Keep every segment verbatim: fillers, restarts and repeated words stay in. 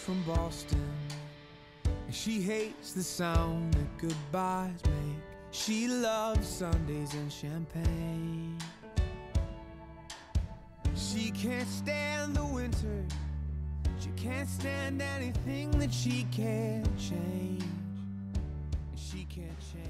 from Boston, and she hates the sound that goodbyes make. She loves Sundays and champagne. She can't stand the winter. She can't stand anything that she can't change. And she can't change.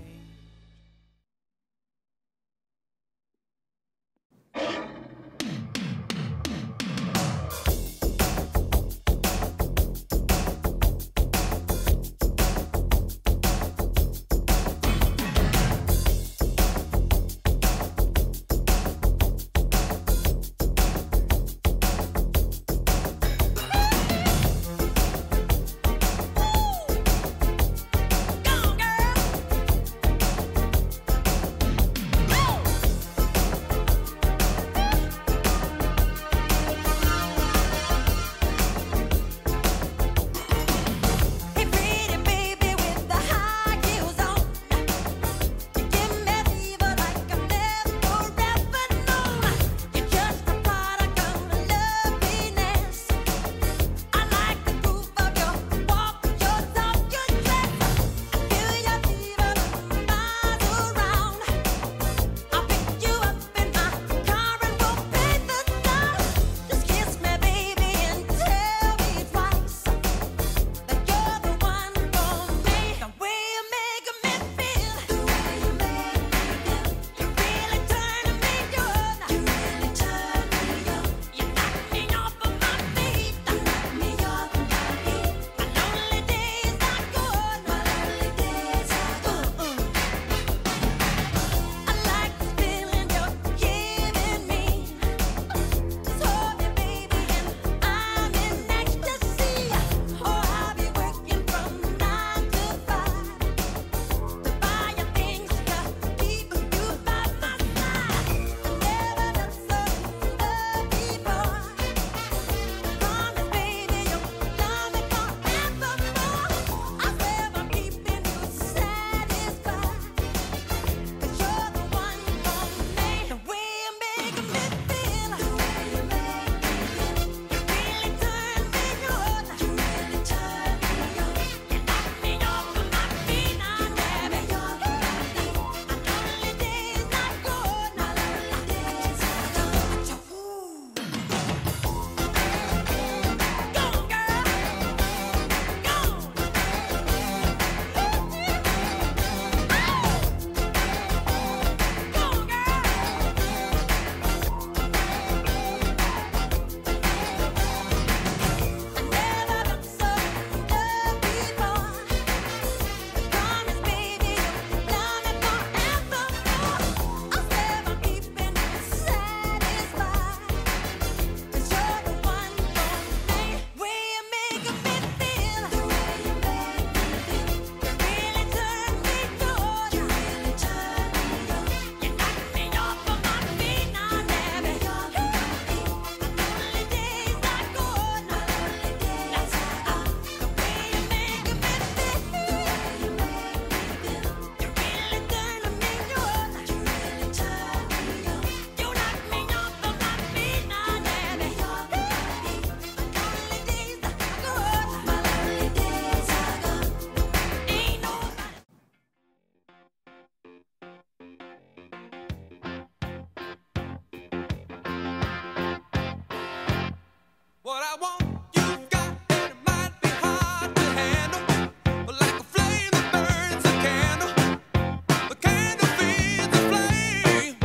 What I want, you've got, and it might be hard to handle. But like a flame that burns a candle, the candle feeds the flame.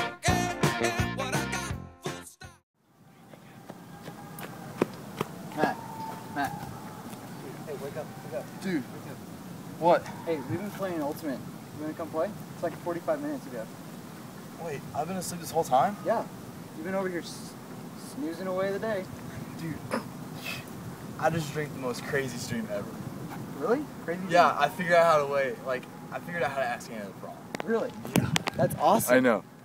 Yeah, yeah, what I got, full stop. Matt, Matt. Hey, wake up, wake up. Dude. Wake up. What? Hey, we've been playing Ultimate. You wanna come play? It's like forty-five minutes ago. Wait, I've been asleep this whole time? Yeah. You've been over here s snoozing away the day. Dude, I just drank the most crazy stream ever. Really? Crazy? Yeah, I figured out how to wait. Like, I figured out how to ask Anna the problem. Really? Yeah. That's awesome. I know.